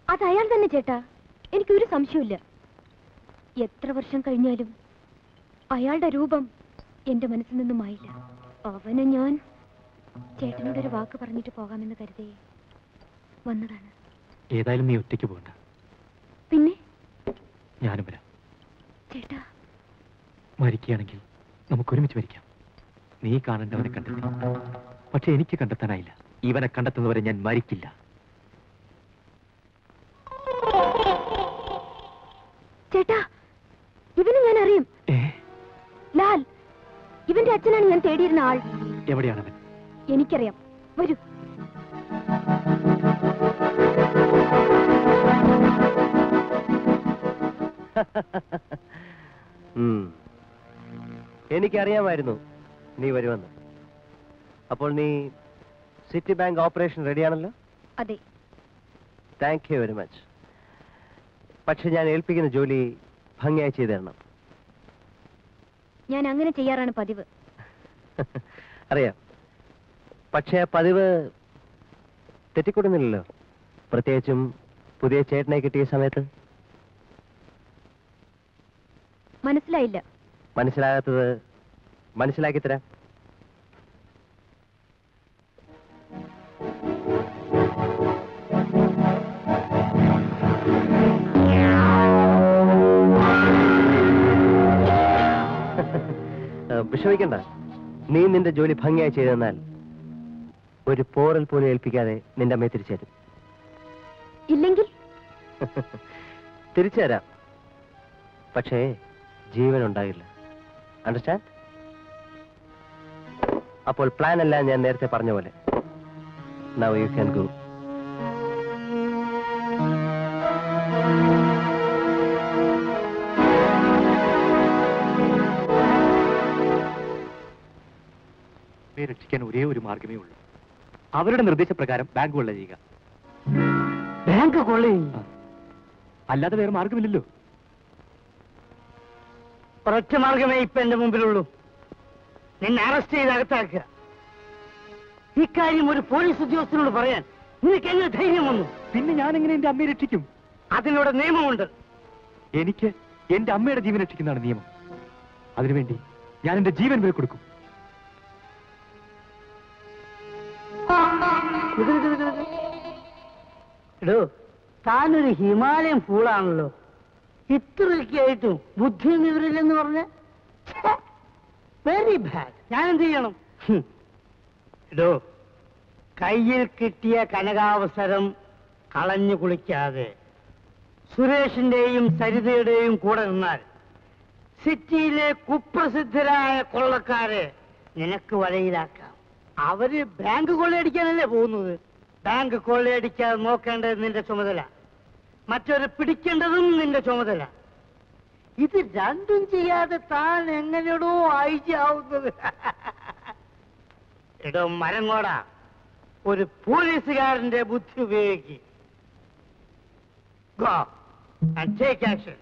അത് അയാൾ തന്നെ ചേട്ടാ, എനിക്കൊരു സംശയമില്ല. എത്ര വർഷം കഴിഞ്ഞാലും അയാളുടെ രൂപം എന്റെ മനസ്സിൽ നിന്നും മായില്ല. അവനെ ഞാൻ ചേട്ടനോടൊരു വാക്ക് പറഞ്ഞിട്ട് പോകാമെന്ന് കരുതി വന്നതാണ്. ഏതായാലും നീ ഒറ്റയ്ക്ക് പോകണ്ട. പിന്നെ ഞാനും വരാം. ചേട്ടാ, മരിക്കുകയാണെങ്കിൽ നമുക്കൊരുമിച്ച് മരിക്കാം. നീ കാണേണ്ടവനെ കണ്ടെത്തി, പക്ഷെ എനിക്ക് കണ്ടെത്താനായില്ല. ഇവനെ കണ്ടെത്തുന്നവരെ ഞാൻ മരിക്കില്ല. ചേട്ടാ, ഇവനെ ഞാൻ അറിയും. ലാൽ, ഇവന്റെ അച്ഛനാണ് ഞാൻ തേടിയിരുന്ന ആൾ. എവിടെയാണവൻ? എനിക്കറിയാം, വരൂ. എനിക്കറിയാമായിരുന്നു നീ വരുമെന്ന്. അപ്പോൾ നീ സിറ്റി ബാങ്ക് ഓപ്പറേഷൻ റെഡിയാണല്ലോ? അതെ. Thank you very much. പക്ഷെ ഞാൻ ഏൽപ്പിക്കുന്ന ജോലി ഭംഗിയായി ചെയ്തു തരണം. ഞാൻ അങ്ങനെ ചെയ്യാറാണ് പതിവ്. അറിയാം, പക്ഷേ പതിവ് തെറ്റിക്കൊടുന്നില്ലല്ലോ, പ്രത്യേകിച്ചും പുതിയ ചേട്ടനെ കിട്ടിയ സമയത്ത്. മനസ്സിലായില്ല. മനസ്സിലാകാത്തത് മനസ്സിലാക്കി തരാം. വിഷമിക്കണ്ട, നീ നിന്റെ ജോലി ഭംഗിയായി ചെയ്തെന്നാൽ ഒരു പോറൽ പോലും ഏൽപ്പിക്കാതെ നിന്റെ അമ്മയെ തിരിച്ചുതരും. ഇല്ലെങ്കിൽ തിരിച്ചുതരാം, പക്ഷേ ജീവൻ ഉണ്ടാകില്ല. അണ്ടർസ്റ്റാൻഡ്? അപ്പോൾ പ്ലാൻ എല്ലാം ഞാൻ നേരത്തെ പറഞ്ഞ പോലെ. Now you can go. രക്ഷിക്കാൻ ഒരേ ഒരു മാർഗമേ ഉള്ളൂ. അവരുടെ നിർദ്ദേശപ്രകാരം ബാങ്ക് കൊള്ള ചെയ്യുക. ബാങ്ക് കൊള്ള അല്ലാതെ വേറെ മാർഗമില്ലല്ലോ. ഒരൊറ്റ മാർഗമേ ഇപ്പൊ എന്റെ മുമ്പിലുള്ളൂ. നിന്നെ അറസ്റ്റ് ചെയ്ത് അകത്താക്കുക. ഇക്കാര്യം ഒരു പോലീസ് ഉദ്യോഗസ്ഥനോട് പറയാൻ നിനക്ക് എങ്ങനെ ധൈര്യം വന്നു? പിന്നെ ഞാൻ എങ്ങനെ എന്റെ അമ്മയെ രക്ഷിക്കും? അതിനോട് നിയമമുണ്ട്. എനിക്ക് എന്റെ അമ്മയുടെ ജീവൻ രക്ഷിക്കുന്നതാണ് നിയമം. അതിനുവേണ്ടി ഞാൻ എന്റെ ജീവൻ വരെ കൊടുക്കും. എടോ, താനൊരു ഹിമാലയൻ ഫൂളാണല്ലോ. ഇത്രയൊക്കെ ആയിട്ടും ബുദ്ധിയും വിവരമില്ലെന്ന് പറഞ്ഞ വെരി ബാഡ്. ഞാൻ എന്ത് ചെയ്യണം? എടോ, കയ്യിൽ കിട്ടിയ കനകാവസരം കളഞ്ഞു കുളിക്കാതെ സുരേഷിന്റെയും സരിതയുടെയും കൂടെ നിന്നാൽ സിറ്റിയിലെ കുപ്രസിദ്ധരായ കൊള്ളക്കാരെ നിനക്ക് വലയിലാക്കാം. അവര് ബാങ്ക് കൊള്ളയടിക്കാനല്ലേ പോകുന്നത്. ബാങ്ക് കൊള്ളയടിക്കാതെ നോക്കേണ്ടത് നിന്റെ ചുമതല, മറ്റൊരു പിടിക്കേണ്ടതും നിന്റെ ചുമതല. ഇത് രണ്ടും ചെയ്യാതെ താൻ എങ്ങനെയാണോ ഐജി ആവുന്നത്? എടോ മരങ്ങോടാ, ഒരു പോലീസുകാരന്റെ ബുദ്ധി ഉപയോഗിക്കുക. Go and take action.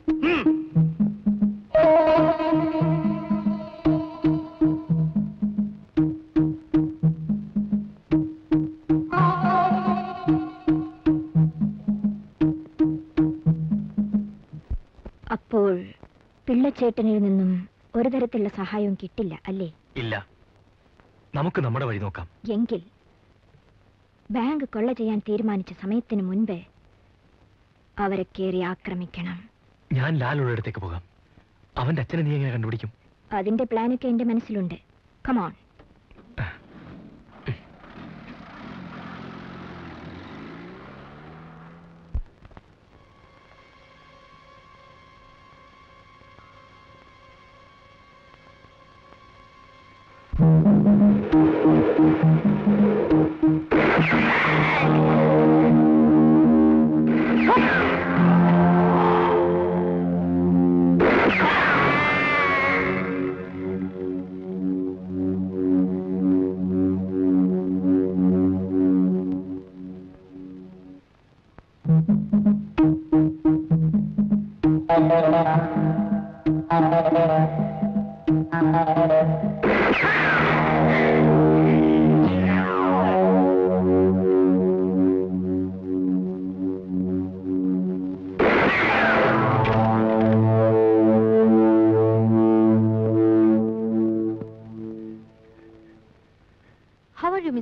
അപ്പോൾ പിള്ളച്ചേട്ടനിൽ നിന്നും ഒരു തരത്തിലുള്ള സഹായവും കിട്ടില്ല അല്ലേ? ഇല്ല, നമുക്ക് നമ്മുടെ വഴി നോക്കാം. എങ്കിൽ ബാങ്ക് കൊള്ള ചെയ്യാൻ തീരുമാനിച്ച സമയത്തിന് മുൻപേ അവരെ കയറി ആക്രമിക്കണം. ഞാൻ ലാലുള്ളടത്തേക്ക് പോകാം. അവന്റെ അച്ഛനെ നീ എങ്ങനെ കണ്ടുപിടിക്കും? അതിന്റെ പ്ലാനൊക്കെ എന്റെ മനസ്സിലുണ്ട്. കമോൺ.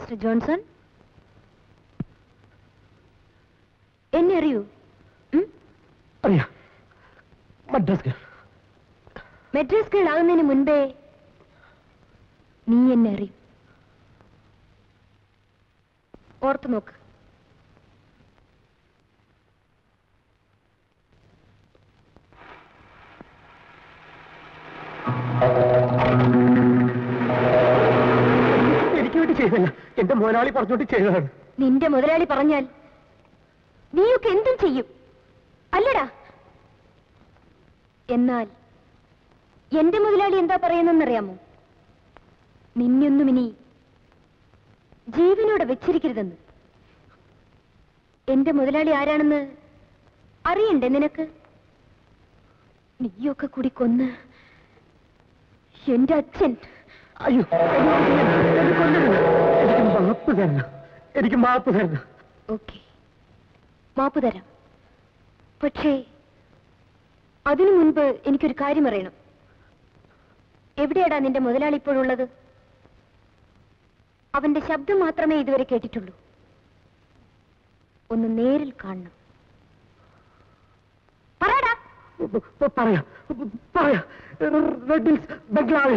മിസ്റ്റർ ജോൺസൺ, എന്നെ അറിയൂ? അറിയാം. മദ്രാസ് ഗേൾ. മെഡ്രാസ് ഗേൾ ആകുന്നതിന് മുൻപേ നീ എന്നെ അറിയും. ഓർത്തു നോക്ക്. എനിക്ക് വേണ്ടി ചെയ്തല്ല, എന്റെ മുതലാളി പറഞ്ഞോണ്ട് ചെയ്തതാണ്. നിന്റെ മുതലാളി പറഞ്ഞാൽ നീയൊക്കെ എന്തും ചെയ്യും അല്ലടാ? എന്നാൽ എന്റെ മുതലാളി എന്താ പറയുന്നറിയാമോ? നിന്നൊന്നും ഇനി ജീവനോടെ വെച്ചിരിക്കരുതെന്ന്. എന്റെ മുതലാളി ആരാണെന്ന് അറിയണ്ടേ നിനക്ക്? നീയൊക്കെ കൂടി കൊന്ന് എന്റെ അച്ഛൻ. അയ്യോ, എനിക്ക് മാപ്പ് തരണം, എനിക്ക് മാപ്പ് തരണം. ഓക്കെ, മാപ്പ് തരാം. പക്ഷേ അതിനു മുൻപ് എനിക്കൊരു കാര്യം അറിയണം. എവിടെയാടാ നിന്റെ മുതലാളി ഇപ്പോഴുള്ളത്? അവന്റെ ശബ്ദം മാത്രമേ ഇതുവരെ കേട്ടിട്ടുള്ളൂ. ഒന്ന് നേരിൽ കാണണം. പറയടാ. പറയാം പറയാം. റെഡ് ഹിൽസ് ബംഗ്ലാവിൽ.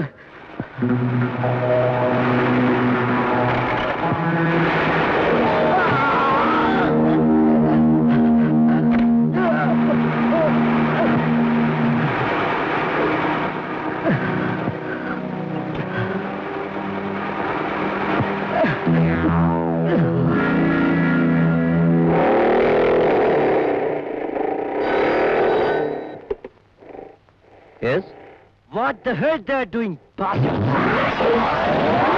Yes? What the hell they are doing, bastard?